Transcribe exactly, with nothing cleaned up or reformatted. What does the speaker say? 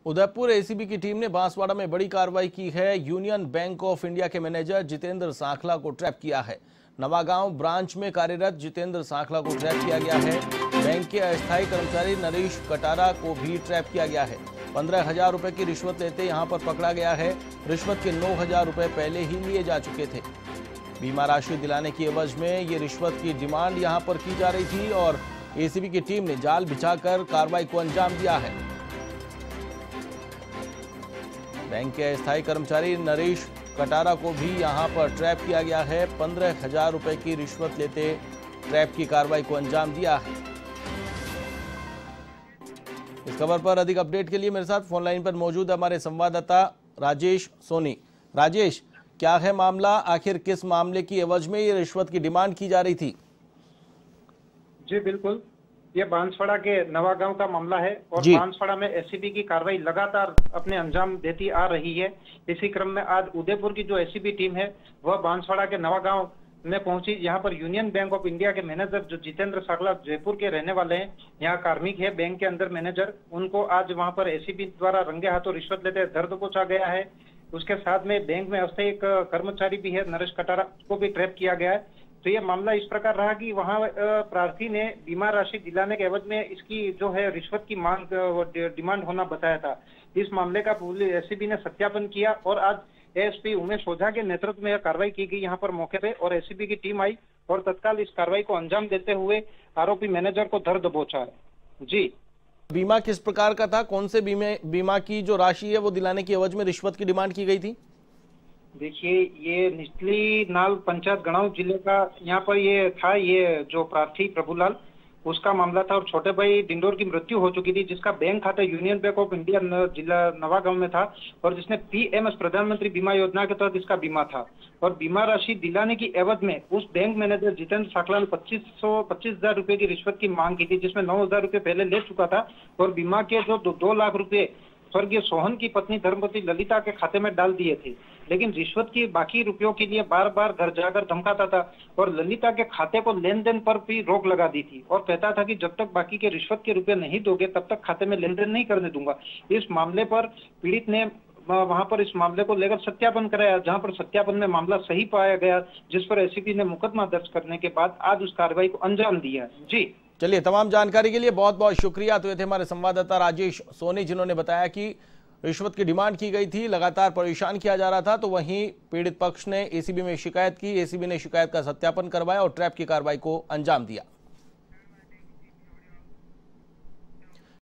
Udaipur ACB की team ने बांसवाड़ा में बड़ी कार्रवाई की है। यूनियन बैंक ऑफ इंडिया के मैनेजर जितेंद्र सांखला को ट्रैप किया है। नवागांव ब्रांच में कार्यरत जितेंद्र सांखला को ट्रैप किया गया है। बैंक के अस्थायी कर्मचारी नरेश कटारा को भी ट्रैप किया गया है। पंद्रह हजार रुपए की रिश्वत लेते यहां पर पकड़ा गया है। रिश्वत के नौ हजार रुपए पहले ही लिए जा चुके थे। बीमा राशि दिलाने की एवज में ये रिश्वत की डिमांड यहां पर की जा रही थी और एसीबी की टीम ने जाल बिछाकर कार्रवाई को अंजाम दिया है। बैंक के अस्थायी कर्मचारी नरेश कटारा को भी यहां पर ट्रैप किया गया है। पंद्रह हजार रुपए की रिश्वत लेते ट्रैप की कार्रवाई को अंजाम दिया है। इस खबर पर अधिक अपडेट के लिए मेरे साथ फोन लाइन पर मौजूद हमारे संवाददाता राजेश सोनी। राजेश, क्या है मामला? आखिर किस मामले की एवज में ये रिश्वत की डिमांड की जा रही थी? जी बिल्कुल, ये बांसवाड़ा के नवागांव का मामला है और बांसवाड़ा में एसीबी की कार्रवाई लगातार अपने अंजाम देती आ रही है। इसी क्रम में आज उदयपुर की जो एसीबी टीम है वह बांसवाड़ा के नवागांव में पहुंची। यहाँ पर यूनियन बैंक ऑफ इंडिया के मैनेजर जो जितेंद्र सांखला जयपुर के रहने वाले हैं, यहाँ कार्मिक है बैंक के अंदर मैनेजर, उनको आज वहां पर एसीबी द्वारा रंगे हाथों रिश्वत लेते दर्द पहुंचा गया है। उसके साथ में बैंक में अस्थायी एक कर्मचारी भी है नरेश कटारा, उसको भी ट्रैप किया गया है। तो ये मामला इस प्रकार रहा कि वहां प्रार्थी ने बीमा राशि दिलाने के एवज में इसकी जो है रिश्वत की मांग डिमांड होना बताया था। इस मामले का पुलिस एसीबी ने सत्यापन किया और आज एएसपी उमेश ओझा के नेतृत्व में यह कार्रवाई की गई यहाँ पर मौके पे और एसीबी की टीम आई और तत्काल इस कार्रवाई को अंजाम देते हुए आरोपी मैनेजर को धर दबोचा है। जी, बीमा किस प्रकार का था? कौन से बीमे बीमा की जो राशि है वो दिलाने की एवज में रिश्वत की डिमांड की गई थी? देखिए, ये निचली नाल पंचायत गणाव जिले का यहाँ पर ये था, ये जो प्रार्थी प्रभुलाल उसका मामला था और छोटे भाई डिंडोर की मृत्यु हो चुकी थी, जिसका बैंक खाता यूनियन बैंक ऑफ इंडिया जिला नवागांव में था और जिसने पीएमएस प्रधानमंत्री बीमा योजना के तहत इसका बीमा था और बीमा राशि दिलाने की एवज में उस बैंक मैनेजर जितेंद्र सांखला ने पच्चीस सौ पच्चीस हजार रुपए की रिश्वत की मांग की थी, जिसमें नौ हजार रुपए पहले ले चुका था और बीमा के जो दो, दो लाख रुपए स्वर्गीय सोहन की पत्नी धर्मपति ललिता के खाते में डाल दिए थे। लेकिन रिश्वत की बाकी रुपयों के लिए बार बार घर जाकर धमकाता था और ललिता के खाते को लेन देन पर भी रोक लगा दी थी और कहता था कि जब तक बाकी के रिश्वत के रुपए नहीं दोगे तब तक खाते में लेन देन नहीं करने दूंगा। इस मामले पर पीड़ित ने वहां पर इस मामले को लेकर सत्यापन कराया, जहां पर सत्यापन में मामला सही पाया गया, जिस पर एसीपी ने मुकदमा दर्ज करने के बाद आज उस कार्रवाई को अंजाम दिया। जी चलिए, तमाम जानकारी के लिए बहुत बहुत शुक्रिया। तो ये थे हमारे संवाददाता राजेश सोनी, जिन्होंने बताया कि रिश्वत की डिमांड की गई थी, लगातार परेशान किया जा रहा था। तो वहीं पीड़ित पक्ष ने एसीबी में शिकायत की, एसीबी ने शिकायत का सत्यापन करवाया और ट्रैप की कार्रवाई को अंजाम दिया।